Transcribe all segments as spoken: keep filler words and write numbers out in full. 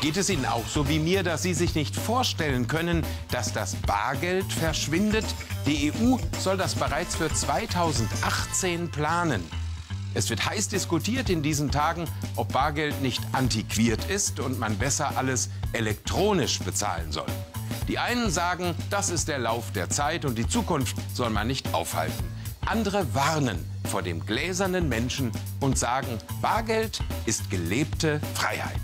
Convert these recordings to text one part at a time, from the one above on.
Geht es Ihnen auch so wie mir, dass Sie sich nicht vorstellen können, dass das Bargeld verschwindet? Die E U soll das bereits für zweitausendachtzehn planen. Es wird heiß diskutiert in diesen Tagen, ob Bargeld nicht antiquiert ist und man besser alles elektronisch bezahlen soll. Die einen sagen, das ist der Lauf der Zeit und die Zukunft soll man nicht aufhalten. Andere warnen vor dem gläsernen Menschen und sagen, Bargeld ist gelebte Freiheit.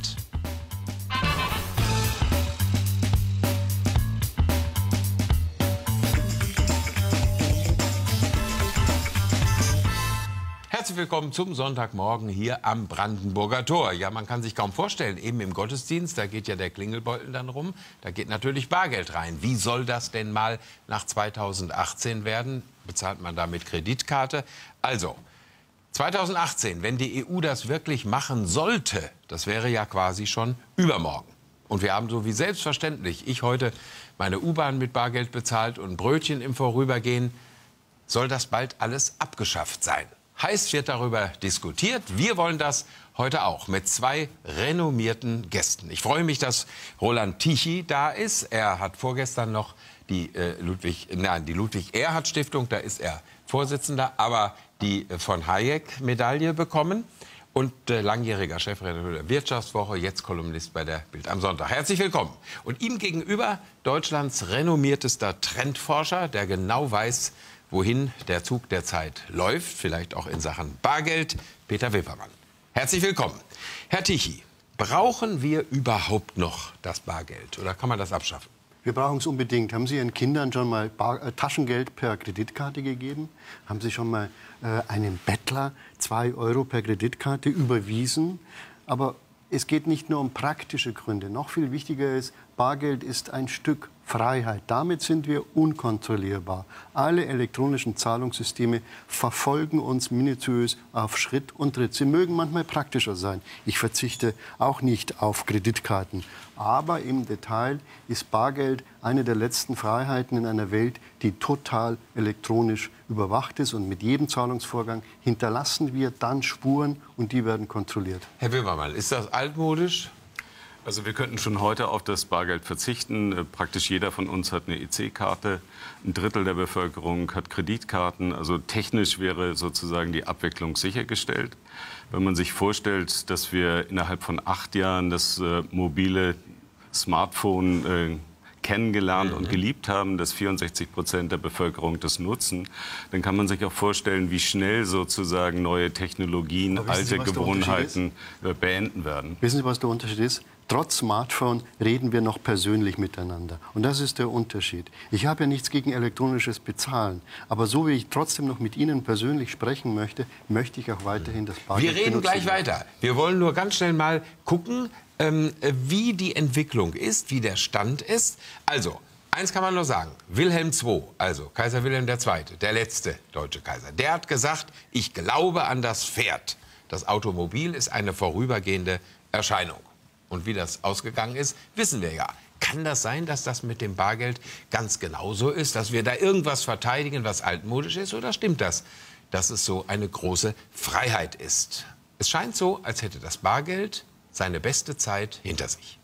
Herzlich willkommen zum Sonntagmorgen hier am Brandenburger Tor. Ja, man kann sich kaum vorstellen, eben im Gottesdienst, da geht ja der Klingelbeutel dann rum, da geht natürlich Bargeld rein. Wie soll das denn mal nach zweitausendachtzehn werden? Bezahlt man da mit Kreditkarte? Also, zweitausendachtzehn, wenn die E U das wirklich machen sollte, das wäre ja quasi schon übermorgen. Und wir haben so wie selbstverständlich, ich heute meine U-Bahn mit Bargeld bezahlt und Brötchen im Vorübergehen, soll das bald alles abgeschafft sein. Heiß wird darüber diskutiert. Wir wollen das heute auch mit zwei renommierten Gästen. Ich freue mich, dass Roland Tichy da ist. Er hat vorgestern noch die äh, Ludwig, nein, die Ludwig-Erhard-Stiftung, da ist er Vorsitzender, aber die äh, von Hayek-Medaille bekommen. Und äh, langjähriger Chefredakteur der Wirtschaftswoche, jetzt Kolumnist bei der Bild am Sonntag. Herzlich willkommen. Und ihm gegenüber Deutschlands renommiertester Trendforscher, der genau weiß, wohin der Zug der Zeit läuft, vielleicht auch in Sachen Bargeld, Peter Wippermann. Herzlich willkommen. Herr Tichy, brauchen wir überhaupt noch das Bargeld oder kann man das abschaffen? Wir brauchen es unbedingt. Haben Sie Ihren Kindern schon mal Bar äh, Taschengeld per Kreditkarte gegeben? Haben Sie schon mal äh, einem Bettler zwei Euro per Kreditkarte überwiesen? Aber es geht nicht nur um praktische Gründe. Noch viel wichtiger ist, Bargeld ist ein Stück Freiheit. Damit sind wir unkontrollierbar. Alle elektronischen Zahlungssysteme verfolgen uns minutiös auf Schritt und Tritt. Sie mögen manchmal praktischer sein. Ich verzichte auch nicht auf Kreditkarten. Aber im Detail ist Bargeld eine der letzten Freiheiten in einer Welt, die total elektronisch überwacht ist. Und mit jedem Zahlungsvorgang hinterlassen wir dann Spuren und die werden kontrolliert. Herr Wippermann, ist das altmodisch? Also wir könnten schon heute auf das Bargeld verzichten. Praktisch jeder von uns hat eine E C-Karte. Ein Drittel der Bevölkerung hat Kreditkarten. Also technisch wäre sozusagen die Abwicklung sichergestellt. Wenn man sich vorstellt, dass wir innerhalb von acht Jahren das äh, mobile Smartphone äh, kennengelernt und geliebt haben, dass vierundsechzig Prozent der Bevölkerung das nutzen, dann kann man sich auch vorstellen, wie schnell sozusagen neue Technologien, alte Sie, Gewohnheiten beenden werden. Wissen Sie, was der Unterschied ist? Trotz Smartphone reden wir noch persönlich miteinander. Und das ist der Unterschied. Ich habe ja nichts gegen elektronisches Bezahlen. Aber so wie ich trotzdem noch mit Ihnen persönlich sprechen möchte, möchte ich auch weiterhin das Bargeld benutzen. Wir reden gleich weiter. Wir wollen nur ganz schnell mal gucken, ähm, wie die Entwicklung ist, wie der Stand ist. Also, eins kann man nur sagen. Wilhelm der Zweite., also Kaiser Wilhelm der Zweite., der letzte deutsche Kaiser, der hat gesagt, ich glaube an das Pferd. Das Automobil ist eine vorübergehende Erscheinung. Und wie das ausgegangen ist, wissen wir ja. Kann das sein, dass das mit dem Bargeld ganz genauso ist, dass wir da irgendwas verteidigen, was altmodisch ist? Oder stimmt das, dass es so eine große Freiheit ist? Es scheint so, als hätte das Bargeld seine beste Zeit hinter sich.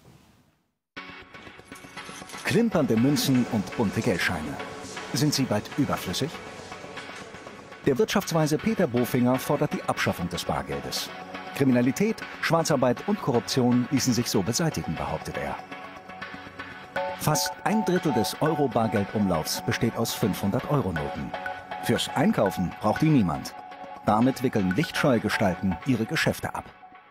Klimpernde Münzen und bunte Geldscheine. Sind sie bald überflüssig? Der Wirtschaftsweise Peter Bofinger fordert die Abschaffung des Bargeldes. Kriminalität, Schwarzarbeit und Korruption ließen sich so beseitigen, behauptet er. Fast ein Drittel des Euro-Bargeldumlaufs besteht aus fünfhundert-Euro-Noten. Fürs Einkaufen braucht die niemand. Damit wickeln lichtscheue Gestalten ihre Geschäfte ab.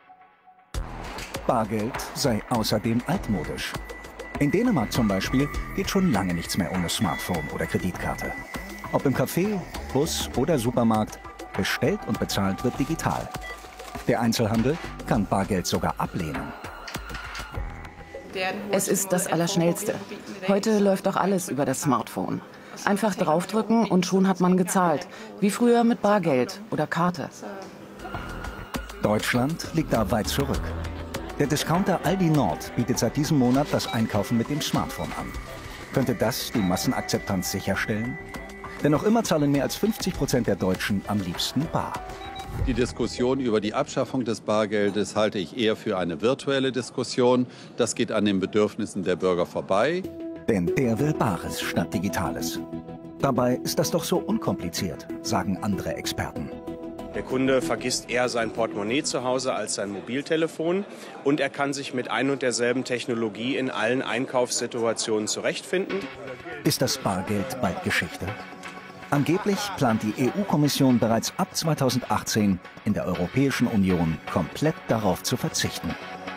Bargeld sei außerdem altmodisch. In Dänemark zum Beispiel geht schon lange nichts mehr ohne Smartphone oder Kreditkarte. Ob im Café, Bus oder Supermarkt, bestellt und bezahlt wird digital. Der Einzelhandel kann Bargeld sogar ablehnen. Es ist das Allerschnellste. Heute läuft doch alles über das Smartphone. Einfach draufdrücken und schon hat man gezahlt. Wie früher mit Bargeld oder Karte. Deutschland liegt da weit zurück. Der Discounter Aldi Nord bietet seit diesem Monat das Einkaufen mit dem Smartphone an. Könnte das die Massenakzeptanz sicherstellen? Denn noch immer zahlen mehr als fünfzig Prozent der Deutschen am liebsten bar. Die Diskussion über die Abschaffung des Bargeldes halte ich eher für eine virtuelle Diskussion. Das geht an den Bedürfnissen der Bürger vorbei. Denn der will Bares statt Digitales. Dabei ist das doch so unkompliziert, sagen andere Experten. Der Kunde vergisst eher sein Portemonnaie zu Hause als sein Mobiltelefon und er kann sich mit ein und derselben Technologie in allen Einkaufssituationen zurechtfinden. Ist das Bargeld bald Geschichte? Angeblich plant die E U-Kommission bereits ab zweitausendachtzehn in der Europäischen Union komplett darauf zu verzichten.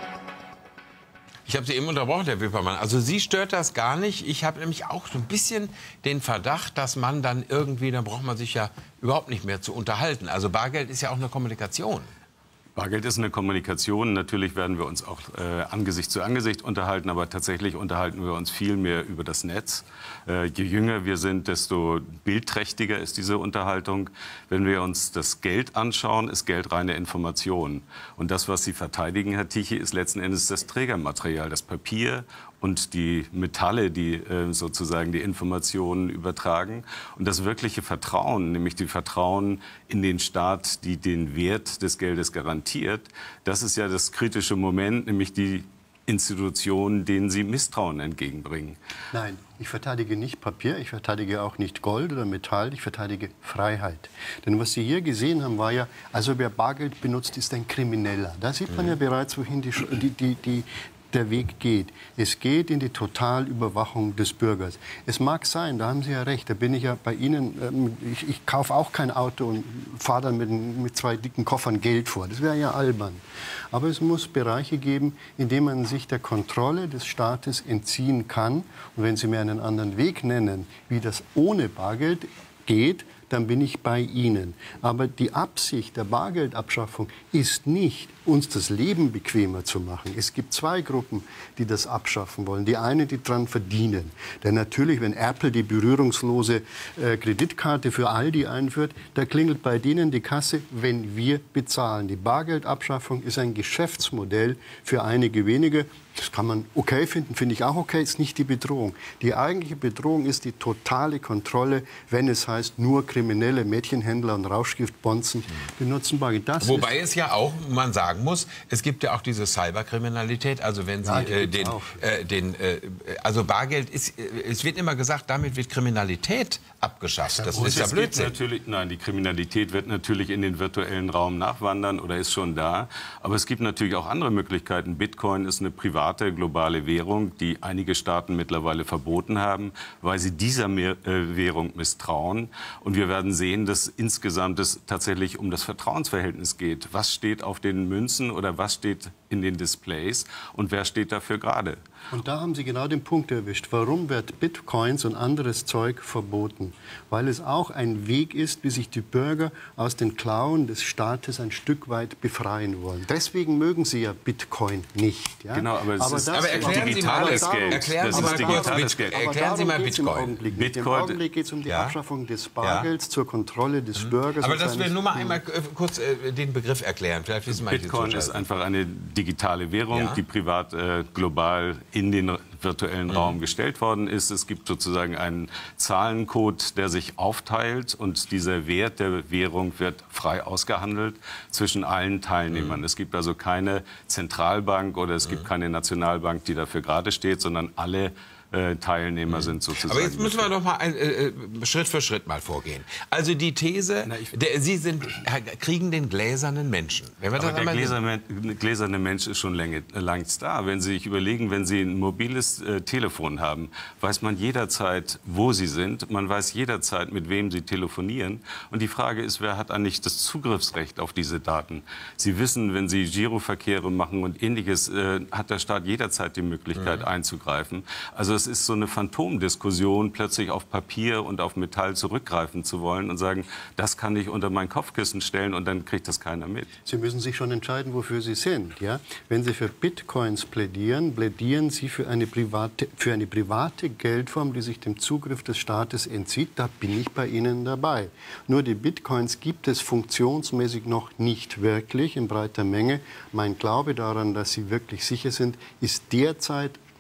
Ich habe Sie eben unterbrochen, Herr Wippermann. Also Sie stört das gar nicht. Ich habe nämlich auch so ein bisschen den Verdacht, dass man dann irgendwie, dann braucht man sich ja überhaupt nicht mehr zu unterhalten. Also Bargeld ist ja auch eine Kommunikation. Bargeld ist eine Kommunikation. Natürlich werden wir uns auch äh, Angesicht zu Angesicht unterhalten, aber tatsächlich unterhalten wir uns viel mehr über das Netz. Äh, je jünger wir sind, desto bildträchtiger ist diese Unterhaltung. Wenn wir uns das Geld anschauen, ist Geld reine Information. Und das, was Sie verteidigen, Herr Tichy, ist letzten Endes das Trägermaterial, das Papier und die Metalle, die äh, sozusagen die Informationen übertragen. Und das wirkliche Vertrauen, nämlich die Vertrauen in den Staat, die den Wert des Geldes garantiert, das ist ja das kritische Moment, nämlich die Institutionen, denen Sie Misstrauen entgegenbringen. Nein, ich verteidige nicht Papier, ich verteidige auch nicht Gold oder Metall, ich verteidige Freiheit. Denn was Sie hier gesehen haben, war ja, also wer Bargeld benutzt, ist ein Krimineller. Da sieht man ja bereits, wohin die, die, die, die der Weg geht. Es geht in die Totalüberwachung des Bürgers. Es mag sein, da haben Sie ja recht, da bin ich ja bei Ihnen, ich, ich kaufe auch kein Auto und fahre dann mit, mit zwei dicken Koffern Geld vor. Das wäre ja albern. Aber es muss Bereiche geben, in denen man sich der Kontrolle des Staates entziehen kann. Und wenn Sie mir einen anderen Weg nennen, wie das ohne Bargeld geht, dann bin ich bei Ihnen. Aber die Absicht der Bargeldabschaffung ist nicht, uns das Leben bequemer zu machen. Es gibt zwei Gruppen, die das abschaffen wollen. Die eine, die daran verdienen. Denn natürlich, wenn Apple die berührungslose äh, Kreditkarte für Aldi einführt, da klingelt bei denen die Kasse, wenn wir bezahlen. Die Bargeldabschaffung ist ein Geschäftsmodell für einige wenige. Das kann man okay finden, finde ich auch okay, ist nicht die Bedrohung. Die eigentliche Bedrohung ist die totale Kontrolle, wenn es heißt, nur kriminelle Mädchenhändler und Rauschgiftbonzen benutzen Bargeld. Das Wobei es ja auch, man sagen muss, es gibt ja auch diese Cyberkriminalität. Also wenn Sie Ja, äh, den, äh, den äh, also Bargeld ist, äh, es wird immer gesagt, damit wird Kriminalität abgeschafft. Das Und ist ja es gibt Blödsinn. natürlich, nein, die Kriminalität wird natürlich in den virtuellen Raum nachwandern oder ist schon da. Aber es gibt natürlich auch andere Möglichkeiten. Bitcoin ist eine private globale Währung, die einige Staaten mittlerweile verboten haben, weil sie dieser Währung misstrauen. Und wir werden sehen, dass insgesamt es tatsächlich um das Vertrauensverhältnis geht. Was steht auf den Münzen oder was steht in den Displays und wer steht dafür gerade? Und da haben Sie genau den Punkt erwischt. Warum wird Bitcoins und anderes Zeug verboten? Weil es auch ein Weg ist, wie sich die Bürger aus den Klauen des Staates ein Stück weit befreien wollen. Deswegen mögen Sie ja Bitcoin nicht. Ja? Genau, aber es aber ist das aber erklären Sie mal, digitales das, Geld. erklären Das Sie ist mal digitales kurz, Geld. erklären Sie mal Bitcoin. Im Bitcoin- Augenblick geht es um die Ja. Abschaffung des Bargelds zur Kontrolle des Bürgers. Aber und dass wir seines- nur mal einmal äh, kurz äh, den Begriff erklären. Vielleicht wissen manche Bitcoin Zuschauer. ist einfach eine digitale Währung, Ja. die privat äh, global in den virtuellen Raum gestellt worden ist. Es gibt sozusagen einen Zahlencode, der sich aufteilt und dieser Wert der Währung wird frei ausgehandelt zwischen allen Teilnehmern. Es gibt also keine Zentralbank oder es gibt keine Nationalbank, die dafür gerade steht, sondern alle äh, Teilnehmer sind sozusagen. Aber jetzt müssen wir doch mal ein, äh, Schritt für Schritt mal vorgehen. Also die These, der, Sie sind, kriegen den gläsernen Menschen. Wenn wir Aber das der einmal- gläserne, gläserne Mensch ist schon längst, längst da. Wenn Sie sich überlegen, wenn Sie ein mobiles äh, Telefon haben, weiß man jederzeit, wo Sie sind. Man weiß jederzeit, mit wem Sie telefonieren. Und die Frage ist, wer hat eigentlich das Zugriffsrecht auf diese Daten? Sie wissen, wenn Sie Giroverkehre machen und Ähnliches, äh, hat der Staat jederzeit die Möglichkeit Mhm. einzugreifen. Also es ist so eine Phantomdiskussion, plötzlich auf Papier und auf Metall zurückgreifen zu wollen und sagen, das kann ich unter mein Kopfkissen stellen und dann kriegt das keiner mit. Sie müssen sich schon entscheiden, wofür Sie sind. Ja? Wenn Sie für Bitcoins plädieren, plädieren Sie für eine, private, für eine private Geldform, die sich dem Zugriff des Staates entzieht. Da bin ich bei Ihnen dabei. Nur die Bitcoins gibt es funktionsmäßig noch nicht wirklich in breiter Menge. Mein Glaube daran, dass sie wirklich sicher sind, ist derzeit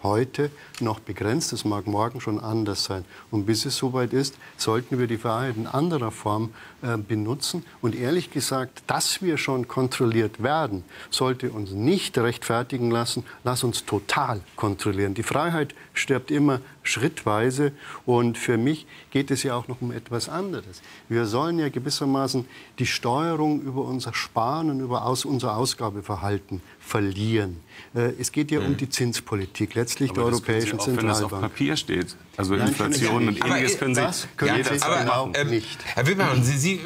heute noch begrenzt. Das mag morgen schon anders sein. Und bis es soweit ist, sollten wir die Freiheit in anderer Form äh, benutzen. Und ehrlich gesagt, dass wir schon kontrolliert werden, sollte uns nicht rechtfertigen lassen, lass uns total kontrollieren. Die Freiheit stirbt immer schrittweise. Und für mich geht es ja auch noch um etwas anderes. Wir sollen ja gewissermaßen die Steuerung über unser Sparen und über aus, unser Ausgabeverhalten verlieren. Äh, es geht ja mhm. um die Zinspolitik, letztlich aber der Europäischen auch, Zentralbank. Wenn das auf Papier steht. Also Nein, Inflation und ähnliches können Sie, das können Sie aber, machen. Ähm, nicht. Herr Wildmann, Sie, Sie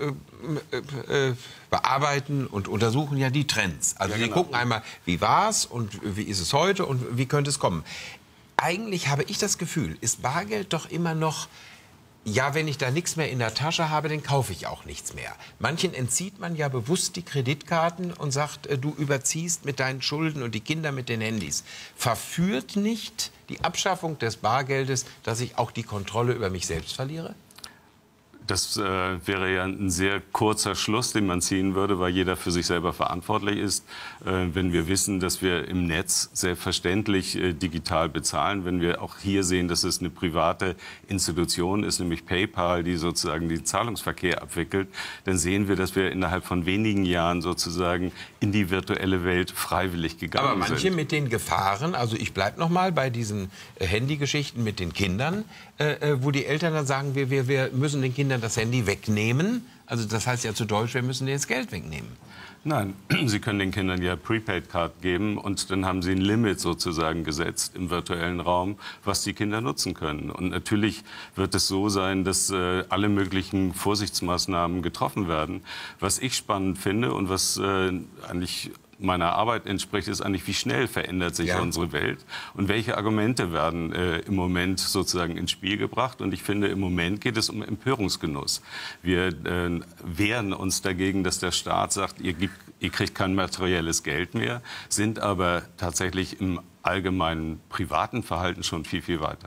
äh, äh, äh, bearbeiten und untersuchen ja die Trends. Also ja, Sie genau. gucken einmal, wie war es und wie ist es heute und wie könnte es kommen. Eigentlich habe ich das Gefühl, ist Bargeld doch immer noch, ja, wenn ich da nichts mehr in der Tasche habe, dann kaufe ich auch nichts mehr. Manchen entzieht man ja bewusst die Kreditkarten und sagt, äh, du überziehst mit deinen Schulden und die Kinder mit den Handys. Verführt nicht die Abschaffung des Bargeldes, dass ich auch die Kontrolle über mich selbst verliere? Das äh, wäre ja ein sehr kurzer Schluss, den man ziehen würde, weil jeder für sich selber verantwortlich ist. Äh, wenn wir wissen, dass wir im Netz selbstverständlich äh, digital bezahlen, wenn wir auch hier sehen, dass es eine private Institution ist, nämlich PayPal, die sozusagen den Zahlungsverkehr abwickelt, dann sehen wir, dass wir innerhalb von wenigen Jahren sozusagen in die virtuelle Welt freiwillig gegangen sind. Aber manche sind. mit den Gefahren, also ich bleibe noch mal bei diesen äh, Handygeschichten mit den Kindern, äh, wo die Eltern dann sagen, wir, wir, wir müssen den Kindern das Handy wegnehmen. Also das heißt ja zu Deutsch, wir müssen denen das Geld wegnehmen. Nein, Sie können den Kindern ja Prepaid-Card geben und dann haben Sie ein Limit sozusagen gesetzt im virtuellen Raum, was die Kinder nutzen können. Und natürlich wird es so sein, dass äh, alle möglichen Vorsichtsmaßnahmen getroffen werden. Was ich spannend finde und was äh, eigentlich meiner Arbeit entspricht, ist eigentlich, wie schnell verändert sich ja. unsere Welt und welche Argumente werden äh, im Moment sozusagen ins Spiel gebracht. Und ich finde, im Moment geht es um Empörungsgenuss. Wir äh, wehren uns dagegen, dass der Staat sagt, ihr, gibt, ihr kriegt kein materielles Geld mehr, sind aber tatsächlich im allgemeinen privaten Verhalten schon viel, viel weiter.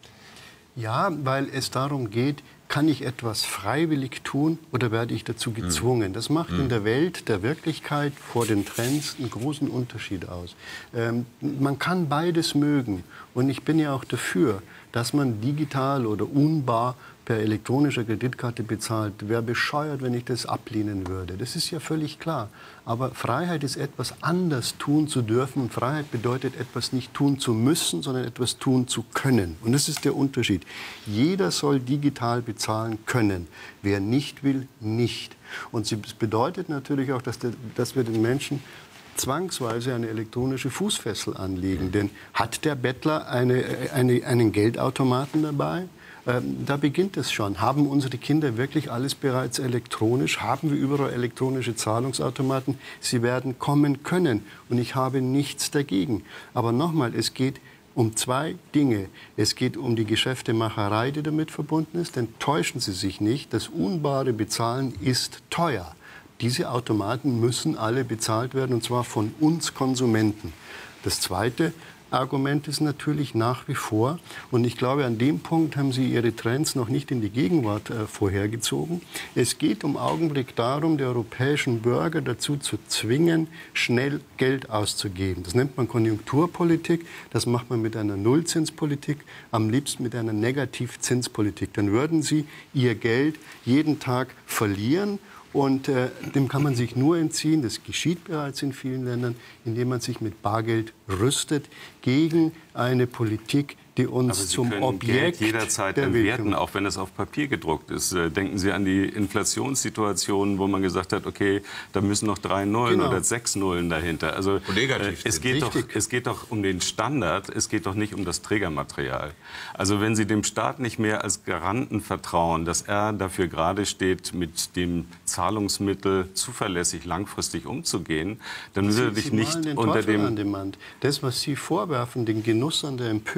Ja, weil es darum geht, kann ich etwas freiwillig tun oder werde ich dazu gezwungen? Das macht in der Welt der Wirklichkeit vor den Trends einen großen Unterschied aus. Ähm, man kann beides mögen. Und ich bin ja auch dafür, dass man digital oder unbar per elektronischer Kreditkarte bezahlt. Wäre bescheuert, wenn ich das ablehnen würde. Das ist ja völlig klar. Aber Freiheit ist etwas anders tun zu dürfen. Und Freiheit bedeutet, etwas nicht tun zu müssen, sondern etwas tun zu können. Und das ist der Unterschied. Jeder soll digital bezahlen können. Wer nicht will, nicht. Und das bedeutet natürlich auch, dass, der, dass wir den Menschen zwangsweise eine elektronische Fußfessel anlegen. Denn hat der Bettler eine, eine, einen Geldautomaten dabei? Ähm, da beginnt es schon. Haben unsere Kinder wirklich alles bereits elektronisch? Haben wir überall elektronische Zahlungsautomaten? Sie werden kommen können. Und ich habe nichts dagegen. Aber nochmal, es geht um zwei Dinge. Es geht um die Geschäftemacherei, die damit verbunden ist. Denn täuschen Sie sich nicht, das unbare Bezahlen ist teuer. Diese Automaten müssen alle bezahlt werden, und zwar von uns Konsumenten. Das zweite Argument ist natürlich nach wie vor, und ich glaube, an dem Punkt haben Sie Ihre Trends noch nicht in die Gegenwart äh, vorhergezogen. Es geht im Augenblick darum, die europäischen Bürger dazu zu zwingen, schnell Geld auszugeben. Das nennt man Konjunkturpolitik, das macht man mit einer Nullzinspolitik, am liebsten mit einer Negativzinspolitik. Dann würden Sie Ihr Geld jeden Tag verlieren. Und äh, dem kann man sich nur entziehen, das geschieht bereits in vielen Ländern, indem man sich mit Bargeld rüstet gegen eine Politik, die uns Aber Sie zum können Objekt Geld jederzeit der entwerten, auch wenn es auf Papier gedruckt ist. Denken Sie an die Inflationssituationen, wo man gesagt hat, okay, da müssen noch drei Nullen Genau. oder sechs Nullen dahinter. Also äh, es, geht doch, es geht doch um den Standard, es geht doch nicht um das Trägermaterial. Also wenn Sie dem Staat nicht mehr als Garanten vertrauen, dass er dafür gerade steht, mit dem Zahlungsmittel zuverlässig langfristig umzugehen, dann würde ich nicht unter dem... An dem Mann. Das, was Sie vorwerfen, den Genuss an der Empörung, den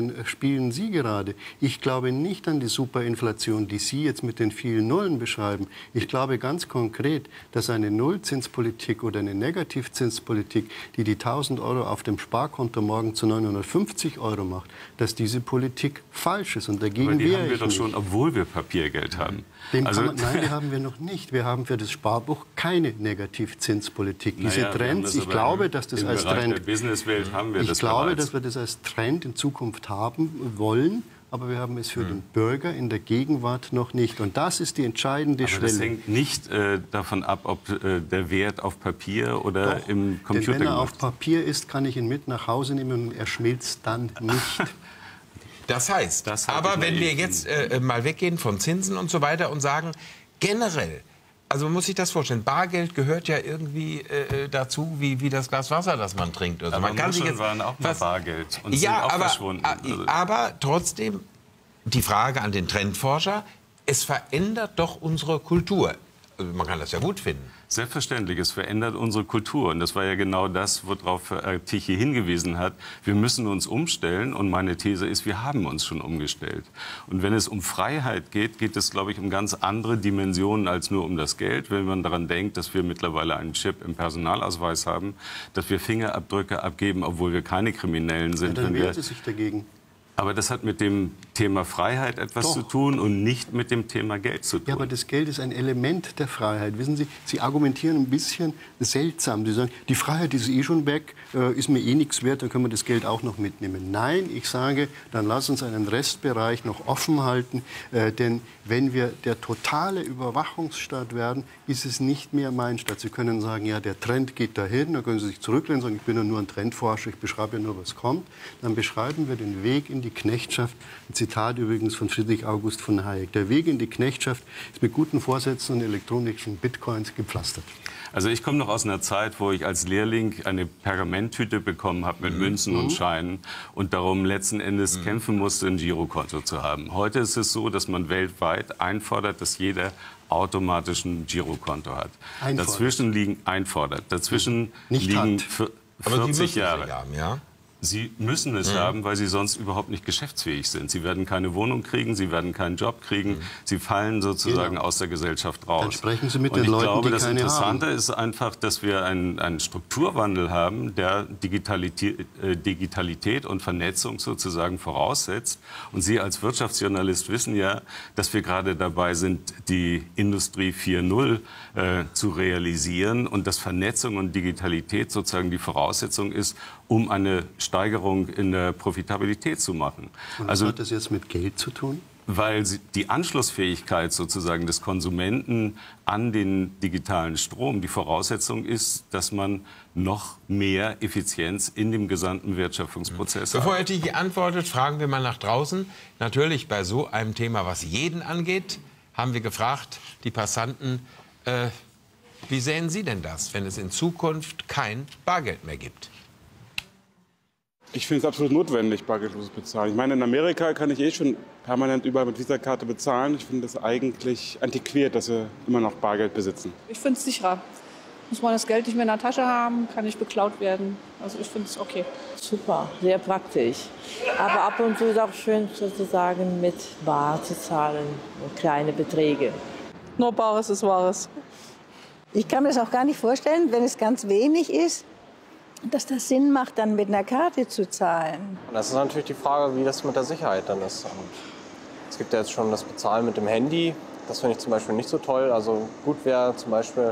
Rechnungen spielen Sie gerade? Ich glaube nicht an die Superinflation, die Sie jetzt mit den vielen Nullen beschreiben. Ich glaube ganz konkret, dass eine Nullzinspolitik oder eine Negativzinspolitik, die die tausend Euro auf dem Sparkonto morgen zu neunhundertfünfzig Euro macht, dass diese Politik falsch ist. Und dagegen Aber die wehre haben wir ich doch mich. schon, obwohl wir Papiergeld haben. Dem Also, kann man, nein, die haben wir noch nicht. Wir haben für das Sparbuch keine Negativzinspolitik. Diese naja, Trends, ich glaube, dass das im als Bereich Trend... der Businesswelt haben wir Ich das glaube, bereits. dass wir das als Trend in Zukunft haben wollen, aber wir haben es für den Bürger in der Gegenwart noch nicht. Und das ist die entscheidende Aber Schwelle. das hängt nicht äh, davon ab, ob äh, der Wert auf Papier oder Doch, im Computer denn wenn er gemacht auf Papier ist, kann ich ihn mit nach Hause nehmen und er schmilzt dann nicht. Das heißt, Das halte aber ich wenn naiv. wir jetzt äh, mal weggehen von Zinsen und so weiter und sagen, generell, also man muss sich das vorstellen, Bargeld gehört ja irgendwie äh, dazu, wie, wie das Glas Wasser, das man trinkt. Also Aber man kann sich Muscheln jetzt waren auch mal was- Bargeld und ja, sind auch aber, verschwunden. Also- aber trotzdem die Frage an den Trendforscher, es verändert doch unsere Kultur. Also man kann das ja gut finden. Selbstverständlich, es verändert unsere Kultur. Und das war ja genau das, worauf Herr Tichy hingewiesen hat. Wir müssen uns umstellen. Und meine These ist, wir haben uns schon umgestellt. Und wenn es um Freiheit geht, geht es, glaube ich, um ganz andere Dimensionen als nur um das Geld. Wenn man daran denkt, dass wir mittlerweile einen Chip im Personalausweis haben, dass wir Fingerabdrücke abgeben, obwohl wir keine Kriminellen Ja, sind. dann wenn wehren wir Sie sich dagegen. Aber das hat mit dem Thema Freiheit etwas Doch. zu tun und nicht mit dem Thema Geld zu tun. Ja, aber das Geld ist ein Element der Freiheit. Wissen Sie, Sie argumentieren ein bisschen seltsam. Sie sagen, die Freiheit ist eh schon weg, äh, ist mir eh nichts wert, dann können wir das Geld auch noch mitnehmen. Nein, ich sage, dann lass uns einen Restbereich noch offen halten. Äh, denn wenn wir der totale Überwachungsstaat werden, ist es nicht mehr mein Staat. Sie können sagen, ja, der Trend geht dahin, dann können Sie sich zurücklehnen und sagen, ich bin ja nur ein Trendforscher, ich beschreibe ja nur, was kommt. Dann beschreiben wir den Weg in die Knechtschaft. Ein Zitat übrigens von Friedrich August von Hayek. Der Weg in die Knechtschaft ist mit guten Vorsätzen und elektronischen Bitcoins gepflastert. Also ich komme noch aus einer Zeit, wo ich als Lehrling eine Pergamenttüte bekommen habe mit Mhm. Münzen und Scheinen und darum letzten Endes Mhm. kämpfen musste, ein Girokonto zu haben. Heute ist es so, dass man weltweit einfordert, dass jeder automatisch ein Girokonto hat. Einfordert. Dazwischen liegen einfordert. Dazwischen Nicht liegen hat. vier- Aber Sie müssen vierzig es Jahre. ja haben, ja? Sie müssen es haben, weil sie sonst überhaupt nicht geschäftsfähig sind. Sie werden keine Wohnung kriegen, sie werden keinen Job kriegen, sie fallen sozusagen Genau. aus der Gesellschaft raus. Dann sprechen Sie mit Und den ich Leuten, glaube, die das keine Interessante ist einfach, dass wir einen, einen Strukturwandel haben, der Digitalität, äh, Digitalität und Vernetzung sozusagen voraussetzt. Und Sie als Wirtschaftsjournalist wissen ja, dass wir gerade dabei sind, die Industrie vier Punkt null äh, zu realisieren und dass Vernetzung und Digitalität sozusagen die Voraussetzung ist, um eine Steigerung in der Profitabilität zu machen. Und was Also hat das jetzt mit Geld zu tun? weil sie- die Anschlussfähigkeit sozusagen des Konsumenten an den digitalen Strom die Voraussetzung ist, dass man noch mehr Effizienz in dem gesamten Wertschöpfungsprozess hat. Bevor Herr Tichy antwortet, fragen wir mal nach draußen. Natürlich bei so einem Thema, was jeden angeht, haben wir gefragt, die Passanten, äh, wie sehen Sie denn das, wenn es in Zukunft kein Bargeld mehr gibt? Ich finde es absolut notwendig, bargeldlos bezahlen. Ich meine, in Amerika kann ich eh schon permanent überall mit Visakarte bezahlen. Ich finde es eigentlich antiquiert, dass wir immer noch Bargeld besitzen. Ich finde es sicherer. Muss man das Geld nicht mehr in der Tasche haben, kann nicht beklaut werden. Also ich finde es okay. Super, sehr praktisch. Aber ab und zu ist auch schön, sozusagen mit Bar zu zahlen, kleine Beträge. Nur Bares ist Wahres. Ich kann mir das auch gar nicht vorstellen, wenn es ganz wenig ist, dass das Sinn macht, dann mit einer Karte zu zahlen. Das ist natürlich die Frage, wie das mit der Sicherheit dann ist. Und es gibt ja jetzt schon das Bezahlen mit dem Handy. Das finde ich zum Beispiel nicht so toll. Also gut wäre zum Beispiel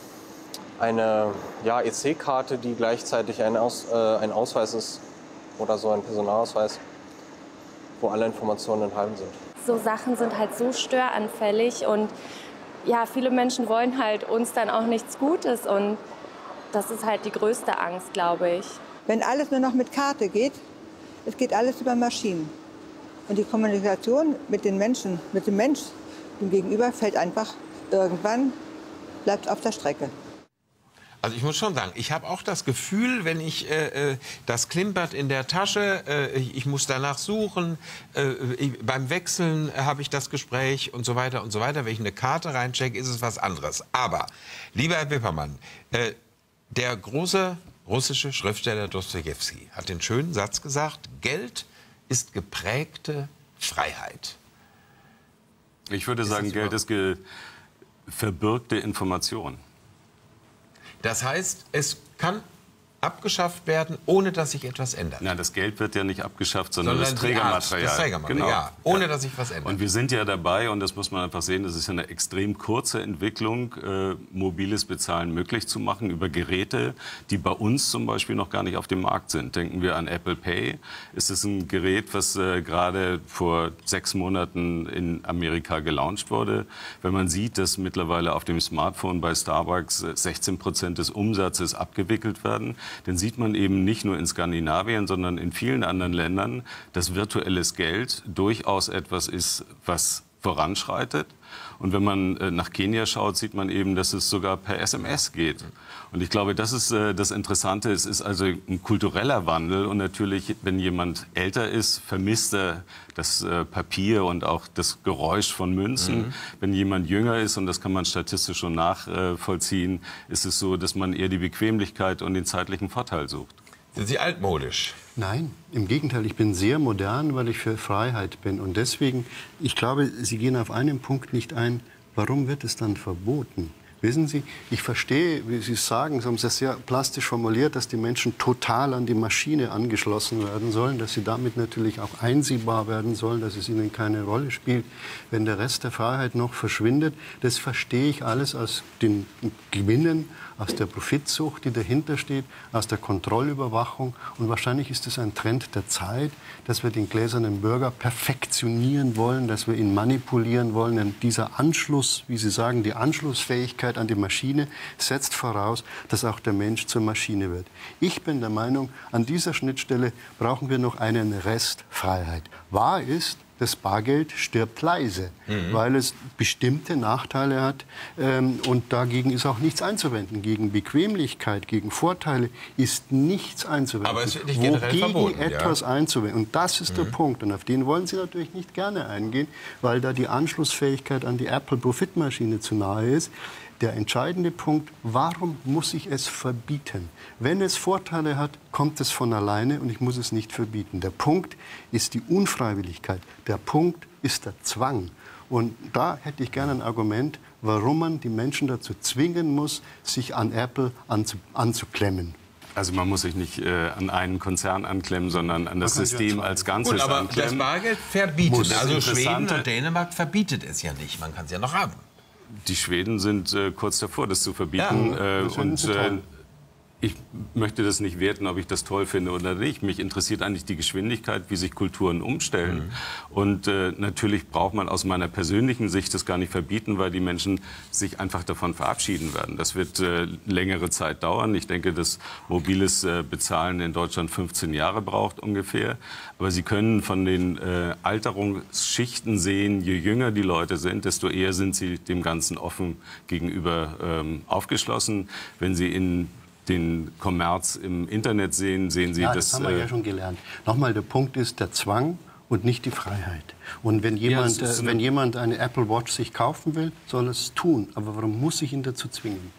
eine ja, E C-Karte, die gleichzeitig ein, Aus, äh, ein Ausweis ist oder so ein Personalausweis, wo alle Informationen enthalten sind. So Sachen sind halt so störanfällig und ja, viele Menschen wollen halt uns dann auch nichts Gutes und das ist halt die größte Angst, glaube ich. Wenn alles nur noch mit Karte geht, es geht alles über Maschinen. Und die Kommunikation mit den Menschen, mit dem Mensch, dem Gegenüber, fällt einfach irgendwann, bleibt auf der Strecke. Also ich muss schon sagen, ich habe auch das Gefühl, wenn ich, äh, das klimpert in der Tasche, äh, ich, ich muss danach suchen, äh, ich, beim Wechseln habe ich das Gespräch und so weiter und so weiter. Wenn ich eine Karte reinchecke, ist es was anderes. Aber, lieber Herr Wippermann, äh, der große russische Schriftsteller Dostojewski hat den schönen Satz gesagt, Geld ist geprägte Freiheit. Ich würde sagen, ist Geld ist ge verbürgte Information. Das heißt, es kann abgeschafft werden, ohne dass sich etwas ändert. Nein, das Geld wird ja nicht abgeschafft, sondern, sondern das Trägermaterial. Das Trägermaterial, genau. Ja, ohne dass sich was ändert. Und wir sind ja dabei, und das muss man einfach sehen, das ist eine extrem kurze Entwicklung, äh, mobiles Bezahlen möglich zu machen über Geräte, die bei uns zum Beispiel noch gar nicht auf dem Markt sind. Denken wir an Apple Pay. Es ist ein Gerät, was äh, gerade vor sechs Monaten in Amerika gelauncht wurde. Wenn man sieht, dass mittlerweile auf dem Smartphone bei Starbucks sechzehn Prozent des Umsatzes abgewickelt werden, dann sieht man eben nicht nur in Skandinavien, sondern in vielen anderen Ländern, dass virtuelles Geld durchaus etwas ist, was voranschreitet. Und wenn man äh, nach Kenia schaut, sieht man eben, dass es sogar per S M S geht. Und ich glaube, das ist äh, das Interessante. Es ist also ein kultureller Wandel. Und natürlich, wenn jemand älter ist, vermisst er das äh, Papier und auch das Geräusch von Münzen. Mhm. Wenn jemand jünger ist, und das kann man statistisch schon nachvollziehen, äh, ist es so, dass man eher die Bequemlichkeit und den zeitlichen Vorteil sucht. Sind Sie altmodisch? Nein, im Gegenteil, ich bin sehr modern, weil ich für Freiheit bin. Und deswegen, ich glaube, Sie gehen auf einen Punkt nicht ein, warum wird es dann verboten? Wissen Sie, ich verstehe, wie Sie es sagen, Sie haben es sehr plastisch formuliert, dass die Menschen total an die Maschine angeschlossen werden sollen, dass sie damit natürlich auch einsehbar werden sollen, dass es ihnen keine Rolle spielt, wenn der Rest der Freiheit noch verschwindet. Das verstehe ich alles aus den Gewinnen, aus der Profitsucht, die dahinter steht, aus der Kontrollüberwachung. Und wahrscheinlich ist es ein Trend der Zeit, dass wir den gläsernen Bürger perfektionieren wollen, dass wir ihn manipulieren wollen. Denn dieser Anschluss, wie Sie sagen, die Anschlussfähigkeit an die Maschine setzt voraus, dass auch der Mensch zur Maschine wird. Ich bin der Meinung, an dieser Schnittstelle brauchen wir noch einen Rest Freiheit. Wahr ist, das Bargeld stirbt leise, mhm. weil es bestimmte Nachteile hat. Ähm, und dagegen ist auch nichts einzuwenden. Gegen Bequemlichkeit, gegen Vorteile ist nichts einzuwenden. Aber es wird nicht generell Wogegen verboten, etwas ja. einzuwenden. Und das ist mhm. der Punkt. Und auf den wollen Sie natürlich nicht gerne eingehen, weil da die Anschlussfähigkeit an die Apple-Profitmaschine zu nahe ist. Der entscheidende Punkt, warum muss ich es verbieten? Wenn es Vorteile hat, kommt es von alleine und ich muss es nicht verbieten. Der Punkt ist die Unfreiwilligkeit. Der Punkt ist der Zwang. Und da hätte ich gerne ein Argument, warum man die Menschen dazu zwingen muss, sich an Apple anzu anzuklemmen. Also man muss sich nicht äh, an einen Konzern anklemmen, sondern an das System als Ganzes Gut, aber anklemmen. das Bargeld verbietet. Das also Schweden und Dänemark verbietet es ja nicht. Man kann es ja noch haben. Die Schweden sind äh, kurz davor, das zu verbieten. Ja, äh, das und äh, ich möchte das nicht werten, ob ich das toll finde oder nicht. Mich interessiert eigentlich die Geschwindigkeit, wie sich Kulturen umstellen. Mhm. Und äh, natürlich braucht man aus meiner persönlichen Sicht das gar nicht verbieten, weil die Menschen sich einfach davon verabschieden werden. Das wird äh, längere Zeit dauern. Ich denke, dass mobiles äh, Bezahlen in Deutschland fünfzehn Jahre braucht ungefähr. Aber Sie können von den äh, Alterungsschichten sehen, je jünger die Leute sind, desto eher sind sie dem Ganzen offen gegenüber ähm, aufgeschlossen. Wenn Sie in den Kommerz im Internet sehen, sehen Sie, ja, dass... das haben wir ja schon gelernt. Nochmal, der Punkt ist der Zwang und nicht die Freiheit. Und wenn jemand, ja, äh, wenn jemand eine Apple Watch sich kaufen will, soll er es tun. Aber warum muss ich ihn dazu zwingen?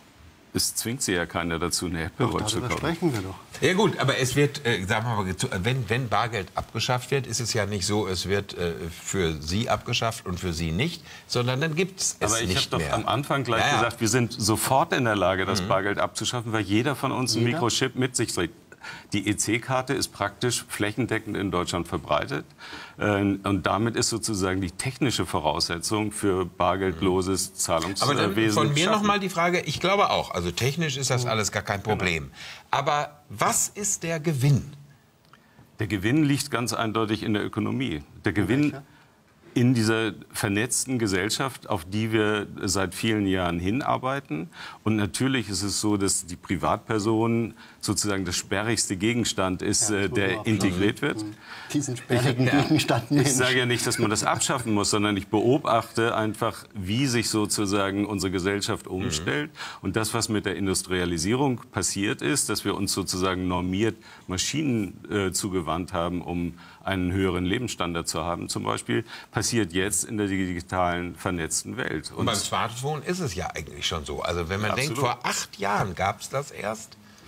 Es zwingt Sie ja keiner dazu, eine Apple Doch, Watch zu darüber kaufen. sprechen wir doch. Ja gut, aber es wird, äh, sagen wir mal, wenn, wenn Bargeld abgeschafft wird, ist es ja nicht so, es wird äh, für Sie abgeschafft und für Sie nicht, sondern dann gibt es es Aber ich nicht habe mehr. doch am Anfang gleich Ja, ja. gesagt, wir sind sofort in der Lage, das Mhm. Bargeld abzuschaffen, weil jeder von uns ein Jeder? Mikrochip mit sich trägt. Die E C-Karte ist praktisch flächendeckend in Deutschland verbreitet. Und damit ist sozusagen die technische Voraussetzung für bargeldloses Zahlungswesen. Aber dann von mir geschaffen. noch mal die Frage, ich glaube auch, also technisch ist das alles gar kein Problem. Aber was ist der Gewinn? Der Gewinn liegt ganz eindeutig in der Ökonomie. Der Gewinn in dieser vernetzten Gesellschaft, auf die wir seit vielen Jahren hinarbeiten. Und natürlich ist es so, dass die Privatperson sozusagen das sperrigste Gegenstand ist, Ja, äh, der integriert wird. Diesen sperrigen Gegenstand. Ich sage ja nicht, dass man das abschaffen muss, sondern ich beobachte einfach, wie sich sozusagen unsere Gesellschaft umstellt. Mhm. Und das, was mit der Industrialisierung passiert ist, dass wir uns sozusagen normiert Maschinen äh, zugewandt haben, um einen höheren Lebensstandard zu haben, zum Beispiel, passiert jetzt in der digitalen, vernetzten Welt. Und beim Smartphone ist es ja eigentlich schon so. Also wenn man Ja, denkt, absolut. vor acht Jahren gab es das erst.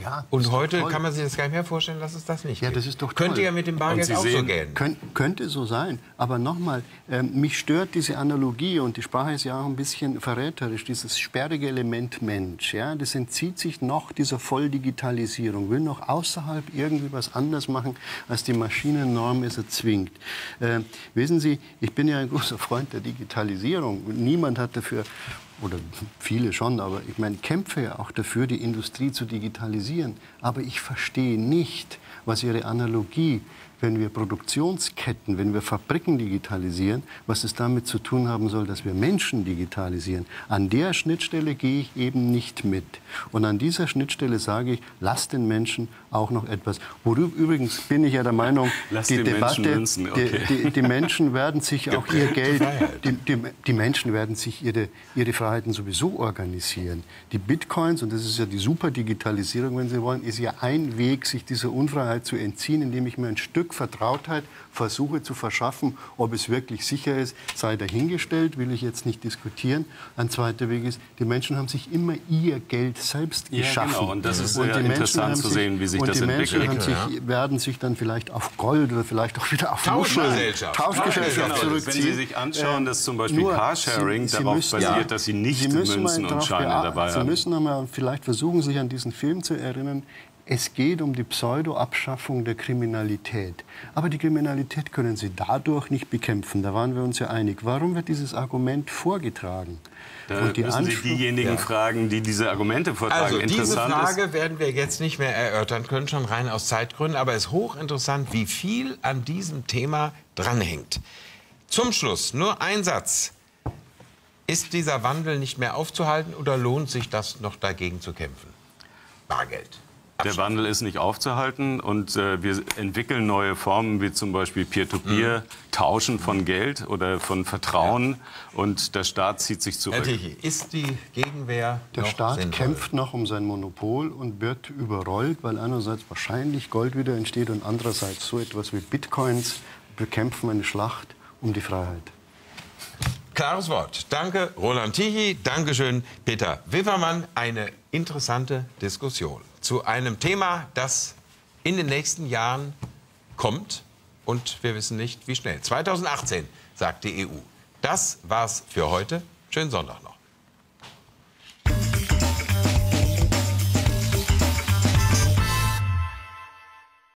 Ja, und heute kann man sich das gar nicht mehr vorstellen, dass es das nicht ja, gibt. Das ist doch Könnte toll. ja mit dem Bargeld auch sehen, so gehen. Könnt, könnte so sein. Aber nochmal, ähm, mich stört diese Analogie, und die Sprache ist ja auch ein bisschen verräterisch, dieses sperrige Element Mensch. Ja, das entzieht sich noch dieser Volldigitalisierung, will noch außerhalb irgendwie was anders machen, als die Maschinennorm es erzwingt. Äh, wissen Sie, ich bin ja ein großer Freund der Digitalisierung. Niemand hat dafür, oder viele schon, aber ich meine, kämpfe ja auch dafür, die Industrie zu digitalisieren. Aber ich verstehe nicht, was Ihre Analogie, wenn wir Produktionsketten, wenn wir Fabriken digitalisieren, was es damit zu tun haben soll, dass wir Menschen digitalisieren. An der Schnittstelle gehe ich eben nicht mit. Und an dieser Schnittstelle sage ich, lasst den Menschen auch noch etwas. Worüber, übrigens bin ich ja der Meinung, Lass die den Debatte, Menschen münzen, okay. die, die, die Menschen werden sich auch ihr Geld, die, die, die Menschen werden sich ihre, ihre Freiheiten sowieso organisieren. Die Bitcoins, und das ist ja die Superdigitalisierung, wenn Sie wollen, ist ja ein Weg, sich dieser Unfreiheit zu entziehen, indem ich mir ein Stück Vertrautheit versuche zu verschaffen. Ob es wirklich sicher ist, sei dahingestellt, will ich jetzt nicht diskutieren. Ein zweiter Weg ist, die Menschen haben sich immer ihr Geld selbst ja, geschaffen. Genau. Und das ist und sehr interessant zu sehen, wie sich und das die entwickelt. Menschen haben sich, werden sich dann vielleicht auf Gold oder vielleicht auch wieder auf Tauschgesellschaft, Tauschgesellschaft genau. zurückziehen. Wenn Sie sich anschauen, dass zum Beispiel Nur, Carsharing Sie, Sie darauf müssen, basiert, ja, dass Sie nicht Sie müssen Münzen und Scheine dabei Sie haben. Sie müssen einmal vielleicht versuchen, sich an diesen Film zu erinnern. Es geht um die Pseudo-Abschaffung der Kriminalität. Aber die Kriminalität können Sie dadurch nicht bekämpfen. Da waren wir uns ja einig. Warum wird dieses Argument vorgetragen? Da Und die müssen Sie Anspruch diejenigen Ja. fragen, die diese Argumente vortragen. Also diese Interessant Frage ist, werden wir jetzt nicht mehr erörtern können, schon rein aus Zeitgründen. Aber es ist hochinteressant, wie viel an diesem Thema dranhängt. Zum Schluss nur ein Satz. Ist dieser Wandel nicht mehr aufzuhalten oder lohnt sich das noch dagegen zu kämpfen? Bargeld. der Wandel ist nicht aufzuhalten und äh, wir entwickeln neue Formen wie zum Beispiel Peer-to-Peer, mhm. Tauschen von Geld oder von Vertrauen ja. und der Staat zieht sich zurück. Herr Tichy, ist die Gegenwehr Der noch Staat sinnvoll? kämpft noch um sein Monopol und wird überrollt, weil einerseits wahrscheinlich Gold wieder entsteht und andererseits so etwas wie Bitcoins bekämpfen eine Schlacht um die Freiheit. Klares Wort. Danke, Roland Tichy. Dankeschön, Peter Wippermann. Eine interessante Diskussion zu einem Thema, das in den nächsten Jahren kommt. Und wir wissen nicht, wie schnell. zweitausendachtzehn, sagt die E U. Das war's für heute. Schönen Sonntag noch.